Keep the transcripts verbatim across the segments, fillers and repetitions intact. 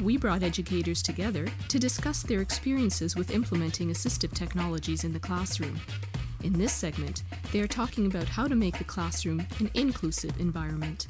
we brought educators together to discuss their experiences with implementing assistive technologies in the classroom. In this segment, they are talking about how to make the classroom an inclusive environment.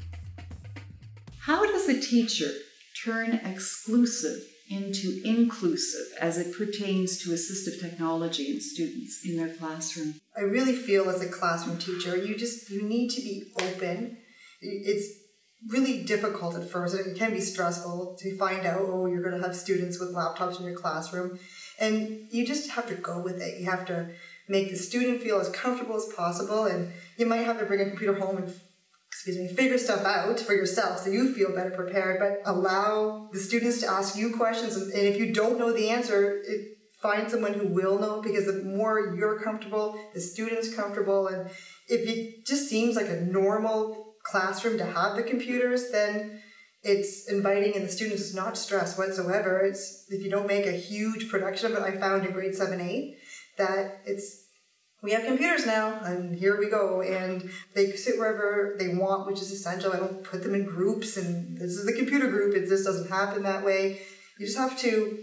How does a teacher turn exclusive into inclusive as it pertains to assistive technology in students in their classroom? I really feel as a classroom teacher, you just, you need to be open. It's really difficult at first, and it can be stressful to find out, oh, you're going to have students with laptops in your classroom, and you just have to go with it. You have to make the student feel as comfortable as possible, and you might have to bring a computer home and excuse me, figure stuff out for yourself so you feel better prepared, but allow the students to ask you questions, and if you don't know the answer, it, find someone who will know, because the more you're comfortable, the student's comfortable, and if it just seems like a normal classroom to have the computers, then it's inviting, and the students is not stressed whatsoever. It's, if you don't make a huge production of it, I found in grade seven, eight, that it's, we have computers now, and here we go, and they sit wherever they want, which is essential. I don't put them in groups, and this is the computer group. It just doesn't happen that way. You just have to,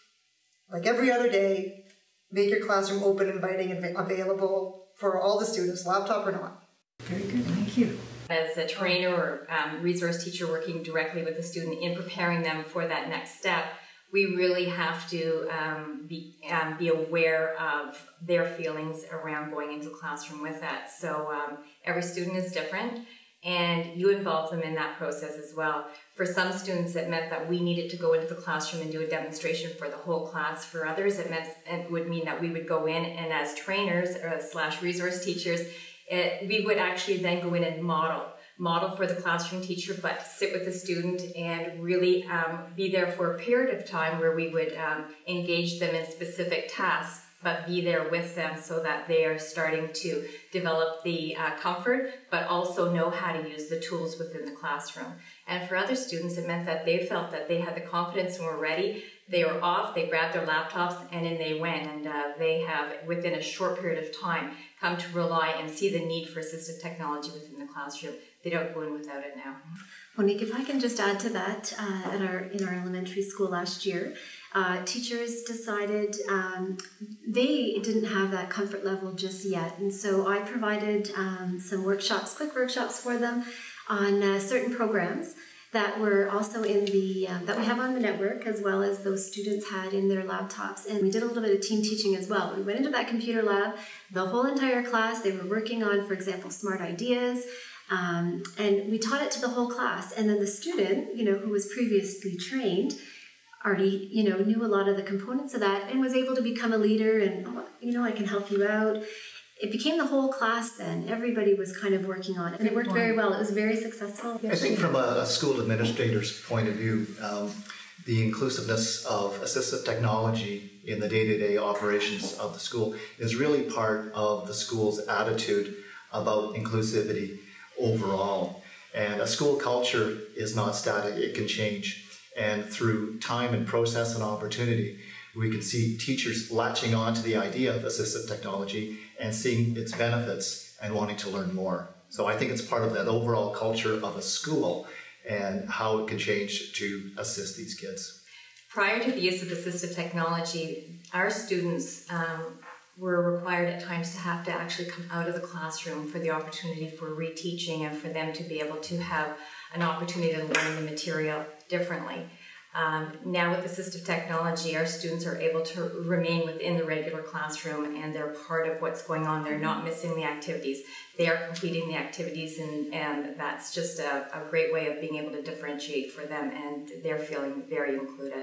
like every other day, make your classroom open, inviting, and available for all the students, laptop or not. Very good, thank you. As a trainer or um, resource teacher working directly with the student in preparing them for that next step, we really have to um, be, um, be aware of their feelings around going into the classroom with that. So um, every student is different, and you involve them in that process as well. For some students, it meant that we needed to go into the classroom and do a demonstration for the whole class. For others, it, meant, it would mean that we would go in, and as trainers or slash resource teachers, It, we would actually then go in and model, model for the classroom teacher, but sit with the student and really um, be there for a period of time where we would um, engage them in specific tasks, but be there with them so that they are starting to develop the uh, comfort, but also know how to use the tools within the classroom. And for other students, it meant that they felt that they had the confidence and were ready. They were off, they grabbed their laptops, and in they went. And uh, they have, within a short period of time, come to rely and see the need for assistive technology within the classroom. They don't go in without it now. Monique, if I can just add to that, uh, at our, in our elementary school last year, uh, teachers decided um, they didn't have that comfort level just yet. And so I provided um, some workshops, quick workshops for them on uh, certain programs that were also in the, um, that we have on the network, as well as those students had in their laptops. And we did a little bit of team teaching as well. We went into that computer lab, the whole entire class, they were working on, for example, smart ideas, um, and we taught it to the whole class. And then the student, you know, who was previously trained, already, you know, knew a lot of the components of that and was able to become a leader and, oh, you know, I can help you out. It became the whole class then. Everybody was kind of working on it, and it worked very well. It was very successful. I think from a, a school administrator's point of view, um, the inclusiveness of assistive technology in the day-to-day operations of the school is really part of the school's attitude about inclusivity overall. And a school culture is not static, it can change. And through time and process and opportunity, we can see teachers latching on to the idea of assistive technology and seeing its benefits and wanting to learn more. So I think it's part of that overall culture of a school and how it can change to assist these kids. Prior to the use of assistive technology, our students um, were required at times to have to actually come out of the classroom for the opportunity for reteaching and for them to be able to have an opportunity to learn the material differently. Um, now with assistive technology, our students are able to remain within the regular classroom and they're part of what's going on. They're not missing the activities. They are completing the activities, and, and that's just a, a great way of being able to differentiate for them, and they're feeling very included.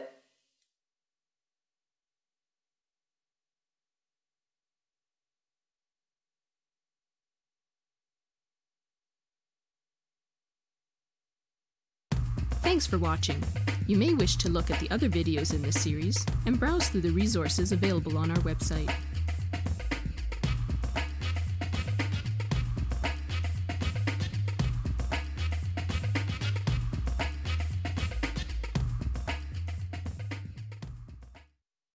Thanks for watching. You may wish to look at the other videos in this series and browse through the resources available on our website.